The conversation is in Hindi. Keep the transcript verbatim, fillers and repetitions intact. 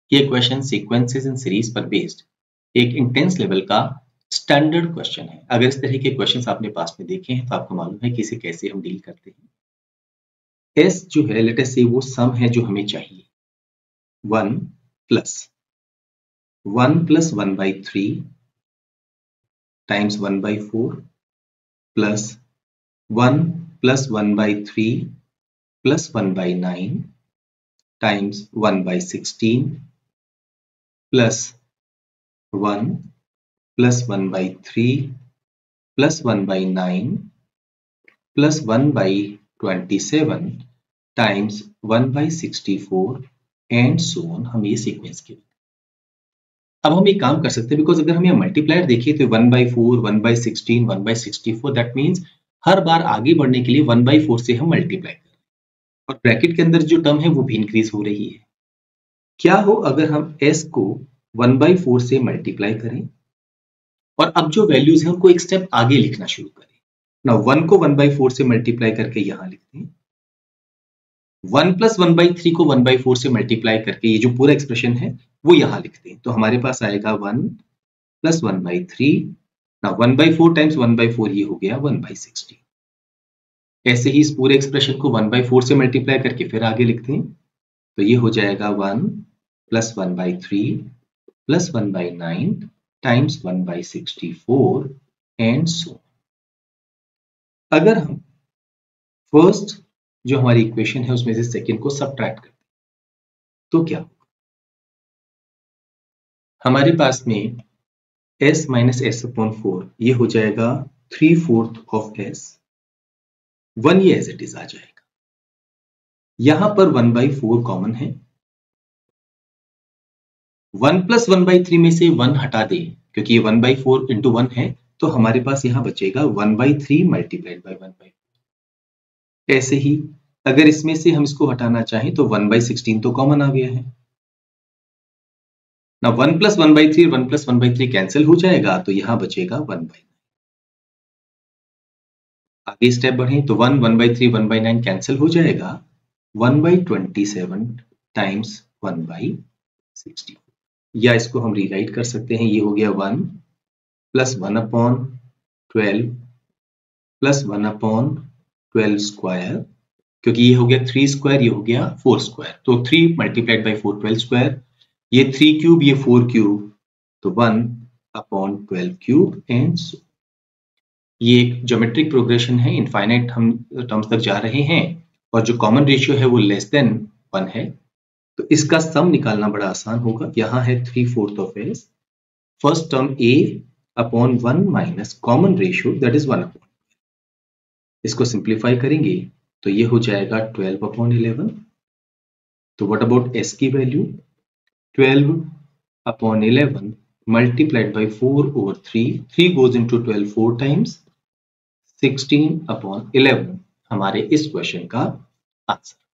ये क्वेश्चन सीक्वेंसेस इन सीरीज पर बेस्ड एक इंटेंस लेवल का स्टैंडर्ड क्वेश्चन है। अगर इस तरह के क्वेश्चंस आपने पास में देखे हैं तो आपको मालूम है कि इसे कैसे हम डील करते हैं। एस जो है लेट अस से वो सम है जो हमें चाहिए, one plus one plus one by three times one by four plus one plus one by three plus one by nine times one by sixteen plus one plus one by three plus one by nine plus one by twenty seven times one by sixty four and so on. हम ये सीक्वेंस के अब हम एक काम कर सकते हैं, बिकॉज अगर हम ये मल्टीप्लायर देखिए तो one by four one by sixteen one by sixty four that means हर बार आगे बढ़ने के लिए वन बाई फोर से हम मल्टीप्लाई करें और ब्रैकेट के अंदर जो टर्म है वो भी इंक्रीज हो रही है। क्या हो अगर हम s को वन बाई फोर से मल्टीप्लाई करें और अब जो वैल्यूज है उनको एक स्टेप आगे लिखना शुरू करें ना। वन को वन बाई फोर से मल्टीप्लाई करके यहां लिखते हैं, one plus one by three को वन बाई फोर से मल्टीप्लाई करके ये जो पूरा एक्सप्रेशन है वो यहां लिखते हैं। तो हमारे पास आएगा one plus one by three ना one by four times one by four ये हो गया वन बाई सिक्सटी। ऐसे ही इस पूरे एक्सप्रेशन को वन बाई फोर से मल्टीप्लाई करके फिर आगे लिखते हैं तो ये हो जाएगा one plus one by three plus one by nine times one by sixty four and so. अगर हम फर्स्ट जो हमारी इक्वेशन है उसमें से सेकंड को सबट्रैक्ट करते हैं तो क्या होगा? हमारे पास में s minus S upon four ये हो जाएगा three fourth of s, one ये एज इट इज आ जाएगा। यहां पर वन बाई फोर कॉमन है, one plus one by three में से वन हटा दें क्योंकि ये one by four into one है तो हमारे पास यहां बचेगा one by three multiplied by one by four. ऐसे ही अगर इसमें से हम इसको हटाना चाहें तो वन बाई सिक्सटीन तो कॉमन आ गया है ना, one plus one by three one plus one by three cancel हो जाएगा तो यहां बचेगा वन बाई। आगे स्टेप बढ़े तो one one by three one by nine cancel हो जाएगा, one by twenty seven times one by sixty. या इसको हम रीराइट कर सकते हैं, ये हो गया one plus one upon twelve plus one upon twelve square, क्योंकि ये हो गया थ्री स्क्वायर ये हो गया फोर स्क्वायर तो three multiplied by four twelve square, ये थ्री क्यूब ये फोर क्यूब तो one upon twelve cube and so. ये एक ज्योमेट्रिक प्रोग्रेशन है, इनफाइनाइट हम टर्म्स तक जा रहे हैं और जो कॉमन रेशियो है वो लेस देन वन है तो इसका सम निकालना बड़ा आसान होगा। यहां है three fourth of S, first term a upon one minus common ratio that is one upon, इसको सिंप्लीफाई करेंगे तो ये हो जाएगा ट्वेल्व अपॉन इलेवन। तो व्हाट अबाउट s की value, twelve upon eleven multiplied by four over three, three goes into twelve four times, sixteen upon eleven हमारे इस क्वेश्चन का आंसर।